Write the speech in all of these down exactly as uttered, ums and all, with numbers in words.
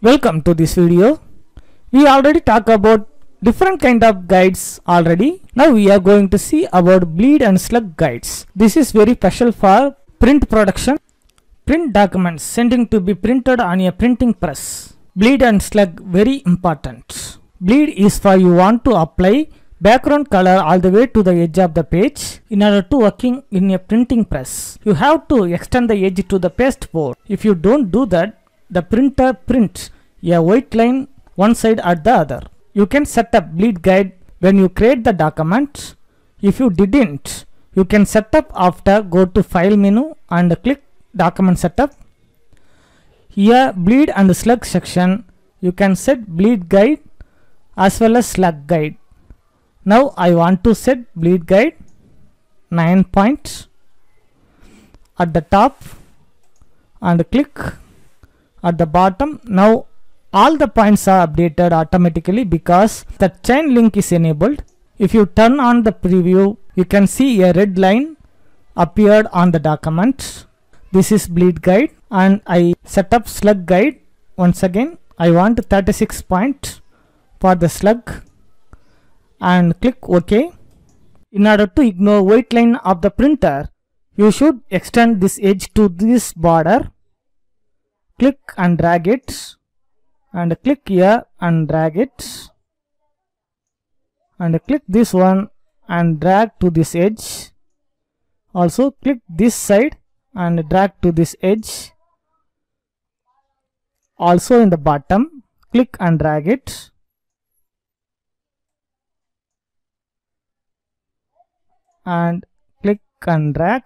Welcome to this video. We already talked about different kind of guides already. Now we are going to see about bleed and slug guides. This is very special for print production. Print documents sending to be printed on a printing press. Bleed and slug very important. Bleed is for you want to apply background color all the way to the edge of the page. In order to working in a printing press, you have to extend the edge to the paste board. If you don't do that, the printer prints a white line one side at the other. You can set up bleed guide when you create the document. If you didn't, you can set up after go to file menu and click document setup. Here bleed and slug section, you can set bleed guide as well as slug guide. Now I want to set bleed guide nine points at the top and click at the bottom. Now all the points are updated automatically because the chain link is enabled. If you turn on the preview, you can see a red line appeared on the document. This is bleed guide, and I set up slug guide. Once again, I want thirty-six points for the slug and click OK. In order to ignore white line of the printer, you should extend this edge to this border. Click and drag it, and click here and drag it, and click this one and drag to this edge. Also click this side and drag to this edge. Also in the bottom, click and drag it, and click and drag,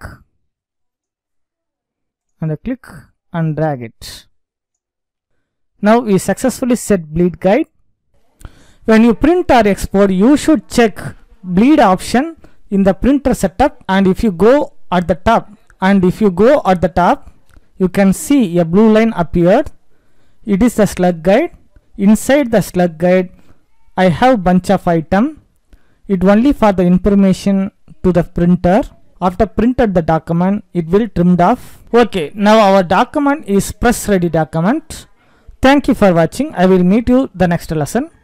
and click and drag it. Now we successfully set bleed guide. When you print or export, you should check bleed option in the printer setup, and if you go at the top and if you go at the top you can see a blue line appeared. It is the slug guide. Inside the slug guide I have bunch of item. It only for the information to the printer. After printed the document, it will trimmed off. Okay, now our document is press ready document. Thank you for watching. I will meet you the next lesson.